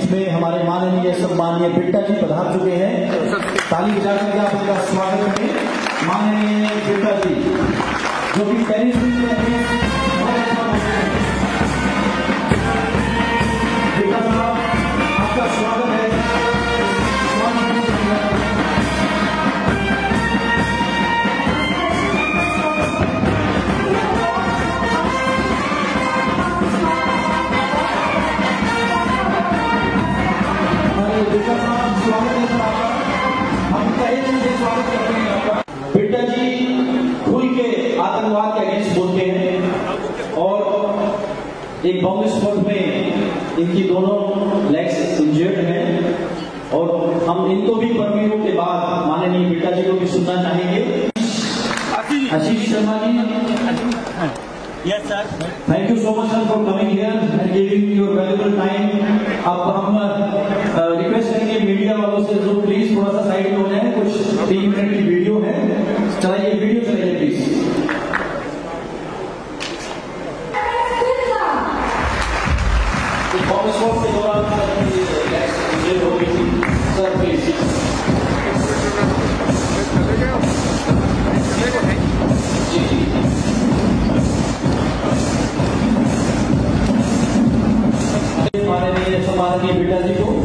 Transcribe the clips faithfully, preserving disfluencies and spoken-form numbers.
बीच में हमारे माननीय सम्माननीय बिट्टा जी पधार चुके हैं। ताली बजाकर के आप उनका स्वागत करें। माननीय बिट्टा जी जो कि टेनिस में बिट्टा साहब आपका स्वागत है। बिट्टा साहब स्वागत है सर आपका, हम कई दिन से स्वागत करते हैं आपका। बिट्टा जी खुल के आतंकवाद के अगेंस्ट बोलते हैं और एक बॉम्ब विस्फोट में इनकी दोनों लेग्स इंजर्ड हैं और हम इनको भी परमीरों के बाद माननीय बिट्टा जी को भी सुनना चाहेंगे। Ashish Sharma ji. Yes, sir. Thank you so much, sir, for coming here and giving your valuable time. अब हम रिक्वेस्ट करेंगे मीडिया वालों से जो प्लीज थोड़ा सा साइड में हो जाए, कुछ तीन मिनट की वीडियो है, चलाइए वीडियो चलाइए प्लीज। विस्फोट के दौरान हो गई थी सर, प्लीज माननीय सम्माननीय बिट्टा जी को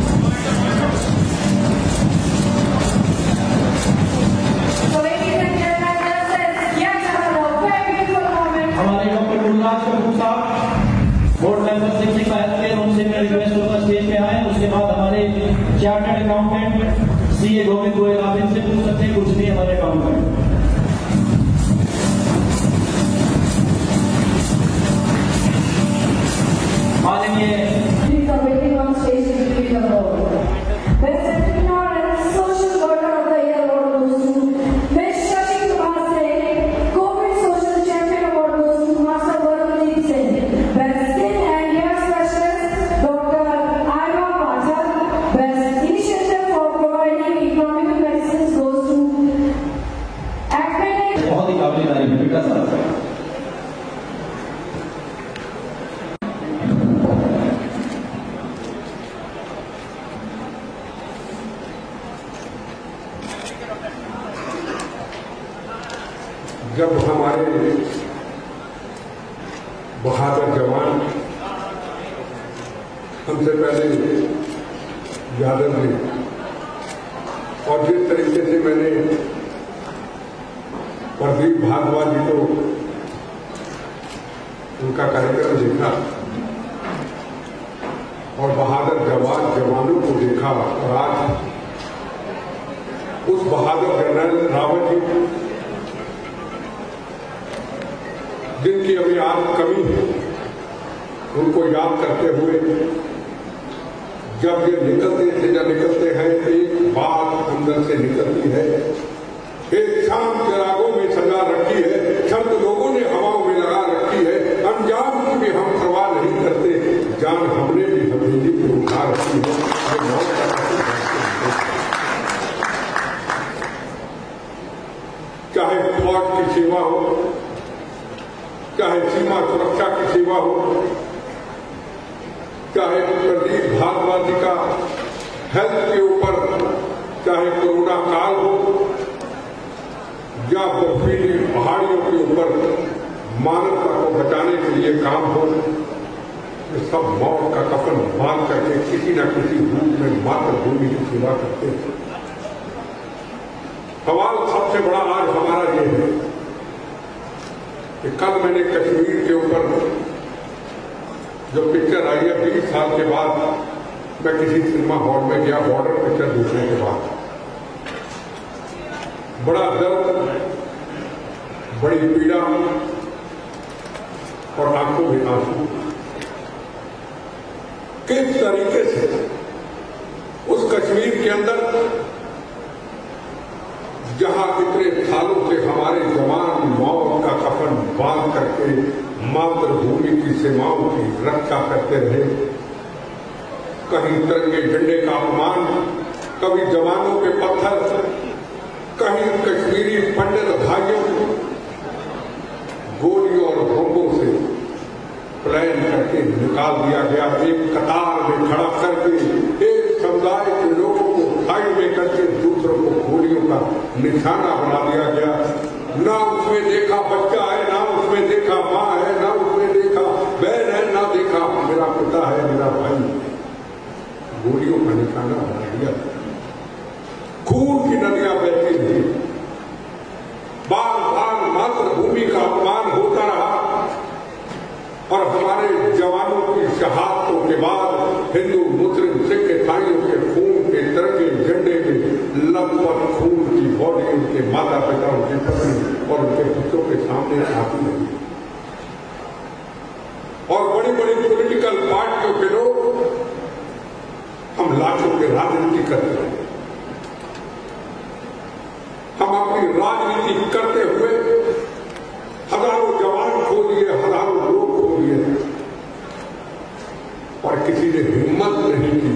हमारे डॉक्टर गुरुराज कपूर साहब बोर्ड मेंबर शिक्षक पायलट थे, उनसे मैं रिक्वेस्ट होगा स्टेज पे आए। उसके बाद हमारे chartered accountant C A Govind Goyal, आप इनसे पूछ सकते हैं कुछ नहीं हमारे अकाउंटेंट। माननीय जब हमारे बहादुर जवान हमसे पहले यादव ने और जिस तरीके से मैंने प्रदीप भारद्वाज जी को उनका कार्यक्रम देखा और बहादुर जवान जवानों को देखा और आज उस बहादुर जनरल रावत जी जिनकी अभी आज कमी है, उनको याद करते हुए जब ये निकलते से जब निकलते हैं एक बात अंदर से निकलती है, एक शाम चिरागों में सजा रखी है, शब्द लोगों ने हवाओं में लगा रखी है, अंजाम की भी हम परवाह नहीं करते, जान हमने भी हवेली पे उठा रखी है। चाहे फौज की सेवा हो, चाहे सीमा सुरक्षा की सेवा हो, चाहे प्रदीप भारद्वाज जी का हेल्थ के ऊपर, चाहे कोरोना काल हो या बर्फीली पहाड़ियों के ऊपर मानवता को बचाने के लिए काम हो, ये सब मौत का कफन बांध करके किसी न किसी रूप में मातृभूमि की सेवा करते हैं। सवाल सबसे बड़ा आज हमारा ये है कि कल मैंने कश्मीर के ऊपर जो पिक्चर आई है बीस साल के बाद, मैं किसी सिनेमा हॉल में गया बॉर्डर पिक्चर देखने के बाद, बड़ा दर्द, बड़ी पीड़ा और आंखों में आंसू। किस तरीके से उस कश्मीर के अंदर जहां इतने सालों से हमारे जवान मौत का कफन बांध करके मातृभूमि की सीमाओं की रक्षा करते रहे, कहीं तिरंगे झंडे का अपमान, कभी जवानों के पत्थर, कहीं कश्मीरी पंडित भाइयों को गोलियों और बमों से प्लान करके निकाल दिया गया। एक कतार में खड़ा करके एक समुदाय के लोगों को साइड में करके दूसरों को गोलियों का निशाना बना दिया गया। ना उसमें देखा बच्चा है, ना उसमें देखा माँ है, ना उसमें देखा बहन है, ना देखा मेरा पिता है, मेरा भाई। गोलियों का निशाना बना दिया। खून की नदियां बहती रही। बार बार मातृभूमि का अपमान होता रहा और हमारे जवानों की शहादतों के बाद हिंदू मुस्लिम सिख ईसाइयों के खून के तिरंगे झंडे में लथपथ खून की बॉडी उनके माता पिता, उनकी पत्नी और उनके बच्चों के सामने आती रही। और बड़ी बड़ी पॉलिटिकल पार्टियों के लोग हम लाशों की राजनीति करते रहे। हम अपनी राजनीति करते हुए हजारों जवान खो दिए, हजारों लोग खो दिए और किसी ने हिम्मत नहीं की।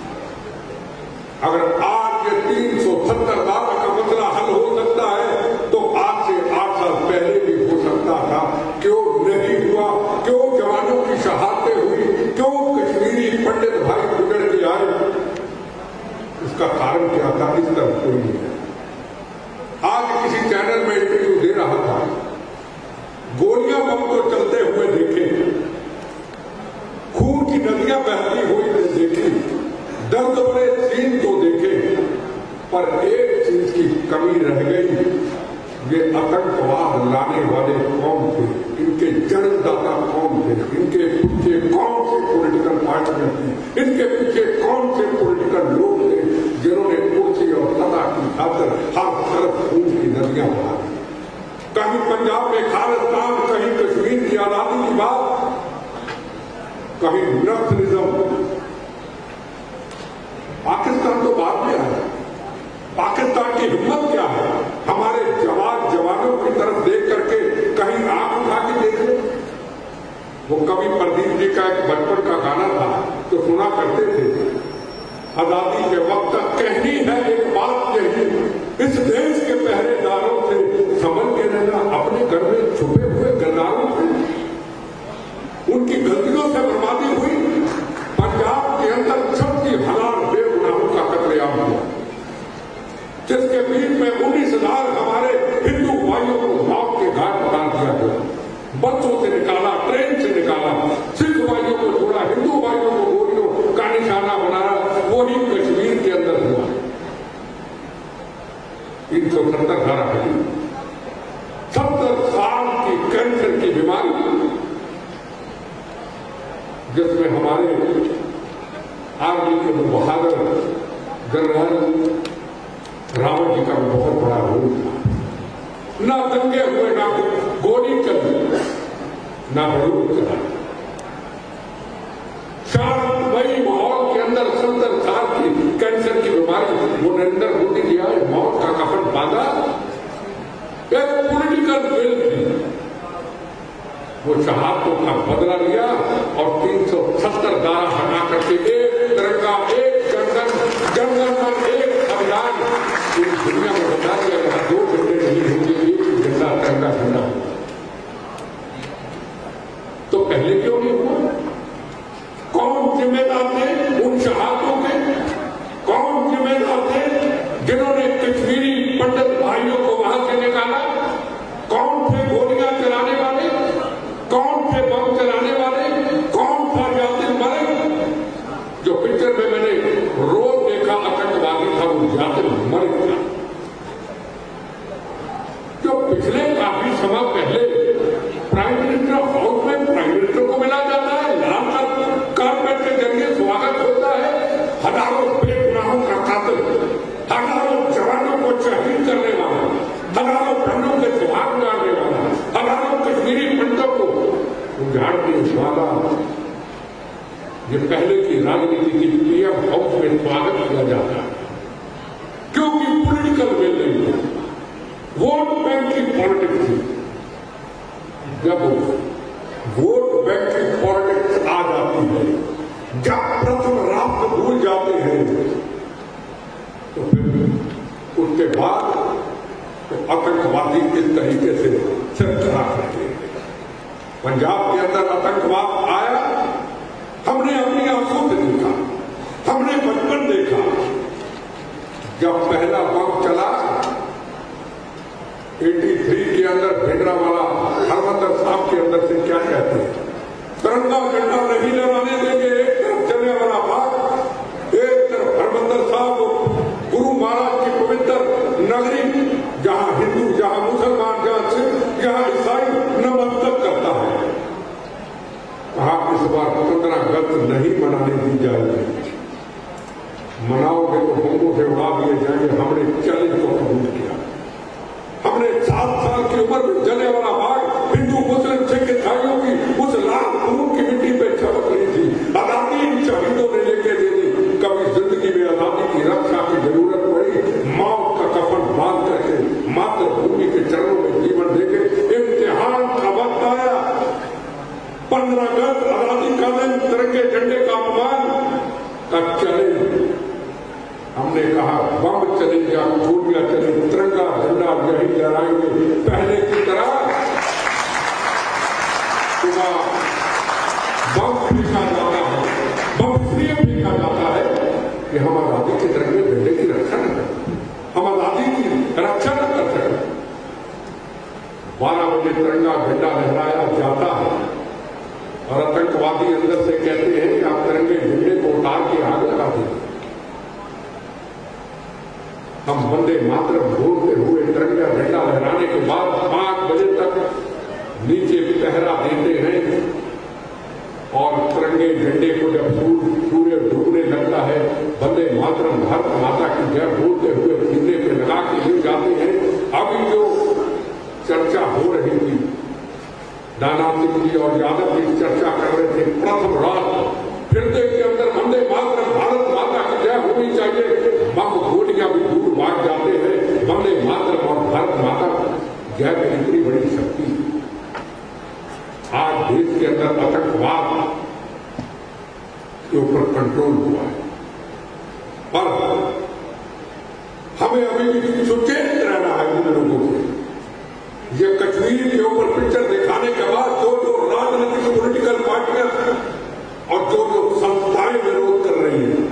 अगर आज ये तीन सौ सत्तर धारा का मसला हल हो सकता है तो आज से आठ साल पहले भी हो सकता था। क्यों नहीं हुआ? क्यों जवानों की शहादतें हुई? क्यों कश्मीरी पंडित भाई गुजर के आए? इसका कारण क्या था? इस तरफ कोई नहीं है। आज किसी चैनल में इंटरव्यू दे रहा था, गोलियां बम को चलते हुए देखे, खून की नदियां बहती हुई देखी, दर्द भरे सीन तो देखे, पर एक चीज की कमी रह गई। ये आतंकवाद लाने वाले कौन थे? इनके जन्मदाता कौन थे? इनके पीछे कौन से पॉलिटिकल पार्टियां थी? इनके पीछे कौन से पॉलिटिकल लोग थे जिन्होंने कुर्सी और सत्ता की खातिर हर तरफ खून की नदियां बहा दी? कहीं पंजाब में खालिस्तान, कहीं कश्मीर की आजादी की बात, कहीं नक्सलिज्म। पाकिस्तान तो बाद में आया। पाकिस्तान की हिम्मत क्या है? हमारे जवान जवानों की तरफ देख करके कहीं आंख उठा के देख ले। वो कभी प्रदीप जी का एक बचपन का गाना था तो सुना करते थे, आजादी के वक्त तक कहनी है एक बात यही, इस देश के पहरेदारों से संभल के रहना, अपने घर में छुपे हुए गद्दारों से, उनकी गलतियों से बर्बादी हुई। पंजाब के अंदर छत्तीस हजार बेगुनाहों का कत्लेआम हुआ, जिसके बीच में उन्नीस हजार हमारे हिंदू भाइयों को मौत के घाट उतार दिया गया। बच्चों से निकाला, ट्रेन से निकाला, सिख भाइयों को छोड़ा, हिंदू भाइयों को गोलियों का निशाना बनाया। वही कश्मीर के अंदर हुआ। तीन सौ सत्तर धारा है, सत्तर साल की कैंसर की बीमारी, जिसमें हमारे आर्मी के बहादुर जनरल रावत जी का बहुत बड़ा रोल था। ना दंगे हुए, ना गोली चली, ना बरूद चला। शांतमयी माहौल के अंदर सत्तर साल की कैंसर की बीमारी, वो नरेंद्र मोदी जी आए, मौत का कफन बांधा। एक पॉलिटिकल विल थी, वो शहादतों का बदला लिया और तीन सौ सत्तर धारा हटा करके एक तिरंगा, एक जनगण, जनगण पर एक अभियान पूरी दुनिया में बता दिया गया। दो झंडे नहीं होंगे, एक झंडा, तिरंगा झंडा। तो पहले क्यों नहीं हुआ? कौन जिम्मेदार थे उन शहादतों के? कौन जिम्मेदार थे जिन्होंने कश्मीरी पंडित भाइयों को वहां से निकाला? कौन थे गोलियां चलाने वाले? कौन थे बम चलाने वाले? कौन था यासिर मलिक? जो पिक्चर में मैंने रोज देखा आतंकवादी था, वो यासिर मलिक था। जो पिछले काफी समय पहले प्राइम मिनिस्टर हाउस में प्राइम मिनिस्टर को मिला जाता है, लाल कारपेट के जरिए स्वागत होता है। हजारों बेगुनाहों का कातिल, हजारों जवानों को शहीद करने वाला, हजारों बहनों के सुहाग उजाड़ने वाला, हजारों कश्मीरी पंडितों को उजाड़ने वाला, ये पहले की राजनीति की पीएम हाउस में स्वागत किया जाता है। क्योंकि पॉलिटिकल विल नहीं है, वोट बैंक की पॉलिटिक्स थी। जब वोट बैंक की पॉलिटिक्स आ जाती है, जब प्रथम राष्ट्र भूल जाते हैं, तो फिर उसके बाद तो आतंकवादी इस तरीके से सिर चढ़ा करते हैं। पंजाब के अंदर आतंकवाद आया, हमने अपनी आंखों से देखा। जब पहला बम चला तिरासी के अंदर भिंडरावाला हरमंदर साहब के अंदर से क्या कहते हैं, तिरंगा झंडा नहीं लहराने देंगे। एक तरफ जलियांवाला बाग, एक तरफ हरमंदर साहब, गुरु महाराज की पवित्र नगरी, जहां हिंदू, जहां मुसलमान, जहां सिख, जहां ईसाई नमस्कार करता है। कहा इस बार पंद्रह अगस्त नहीं मनाने दी जाएगी, मनाओगे तो बमों से उड़ा दिए जाएंगे। हमने चैलेंज को कबूल किया। हमने सात साल की उम्र में जलियांवाला बाग हिंदू मुस्लिम सिख ईसाइयों की उस लाल खून की मिट्टी पे चमक रही थी। आजादी इन शहीदों ने लेके दे दी। कभी जिंदगी में आजादी की रक्षा की जरूरत पड़ी, मौत का कफन बांध करके मातृभूमि के चरणों में जीवन देके इम्तिहान का वक्त आया। पंद्रह अगस्त आजादी का दिन, तिरंगे झंडे का अपमान का चैलेंज। हमने कहा बम चले या गोलियां चले, तिरंगा झंडा यही लहराएंगे पहले की तरह। बम फेंका जाता है, बम इसलिए फेंका जाता है कि हम आजादी के तिरंगे झंडे की रक्षा न करें, हम आजादी की रक्षा न कर सकें। बारह बजे तिरंगा झंडा लहराया जाता है और आतंकवादी अंदर से कहते हैं कि आप तिरंगे झंडे को उतार के आग लगा दीजिए। हम वंदे मातरम बोलते हुए तिरंगा झंडा लहराने के बाद पांच बजे तक नीचे पहरा देते हैं और तिरंगे झंडे को जब सूर्य डूबने लगता है वंदे मातरम भारत माता की जय बोलते हुए सीने पे लगा के ले जाते हैं। अभी जो चर्चा हो रही थी, नाना सिंह जी और यादव जी चर्चा कर रहे थे, प्रथम रात हृदय के अंदर वंदे मातरम भारत माता की जय होनी चाहिए। बम गोलियां भी दूर भाग जाते हैं। वंदे मातरम और भारत माता जय की इतनी बड़ी शक्ति। आज देश के अंदर आतंकवाद के ऊपर कंट्रोल हुआ है, पर हमें अभी भी सुचेत रहना है उन लोगों से। ये कश्मीर के ऊपर पिक्चर दिखाने के बाद जो जो राजनीतिक पॉलिटिकल पार्टियां और जो जो संस्थाएं विरोध कर रही हैं,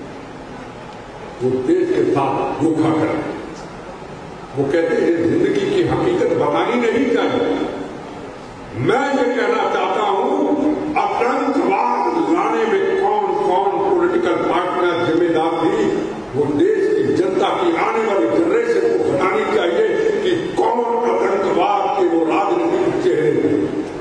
वो देश के साथ धोखा कर रहे हैं। वो कहते हैं जिंदगी की हकीकत बतानी नहीं चाहिए। मैं ये कहना चाहता हूं, आतंकवाद लाने में कौन कौन पॉलिटिकल पार्टियां जिम्मेदार थी, वो देश की जनता की आने वाली जनरेशन को बतानी चाहिए कि कौन आतंकवाद के वो राजनीतिक चेहरे थे।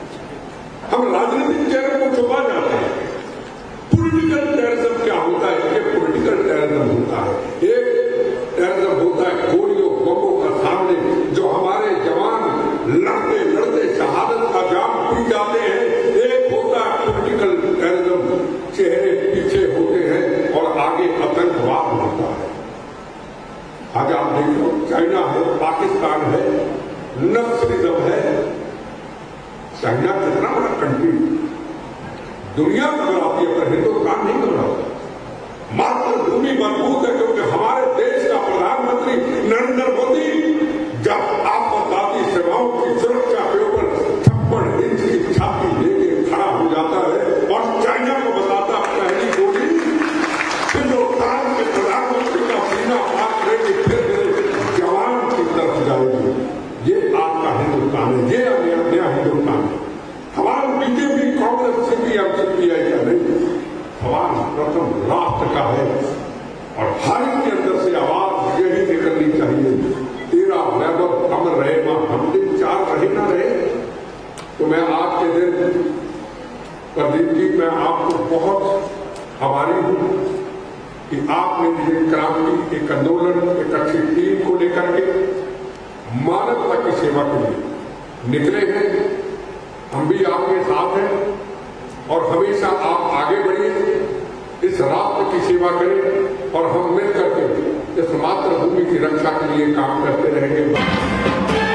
हम राजनीतिक चेहरे को छुपा जाते हैं। पॉलिटिकल टेररिज्म क्या होता है? ये पॉलिटिकल टेररिज्म होता है। एक टेररिज्म होता है गोलियों बमों का सामने, जो हमारे जवान लड़ते लड़ते शहादत का जाम पी जाते हैं। एक होता है पॉलिटिकल टेररिज्म, चेहरे पीछे होते हैं और आगे आतंकवाद होता है। आज आप देखो, चाइना है, पाकिस्तान है, नक्सलिज्म है। चाइना कितना बड़ा कंट्री, दुनिया घबराती है पर हिंदुस्तान नहीं घबराता। मातृभूमि मजबूत है क्योंकि हमारे देश का प्रधानमंत्री नरेंद्र मोदी जब आपदाती सेवाओं की सुरक्षा के ऊपर छप्पन इंच की छाती लेके खड़ा हो जाता है और चाइना को बताता पहली गोली हिंदुस्तान के प्रधानमंत्री का सीना पार लेके फिर जवान की तरफ जाएगी। ये आपका हिंदुस्तान है, ये नया हिंदुस्तान है। सवाल बीजेपी कांग्रेस सीपीएम सीपीआई का नहीं, सवाल प्रथम राष्ट्र का है और भारत के अंदर से आवाज यही निकलनी चाहिए, तेरा वैभव अमर रहे मां। हम दिन चार रहे ना रहे तो मैं आज के दिन प्रदीप जी, मैं आपको बहुत आभारी हूं कि आपने ये क्रांति, एक आंदोलन, एक अच्छी टीम को लेकर के मानवता की सेवा के लिए निकले हैं। हम भी आपके साथ हैं और हमेशा आप आगे बढ़िए, इस राष्ट्र की सेवा करें और हम मिलकर के इस मातृभूमि की रक्षा के लिए काम करते रहेंगे।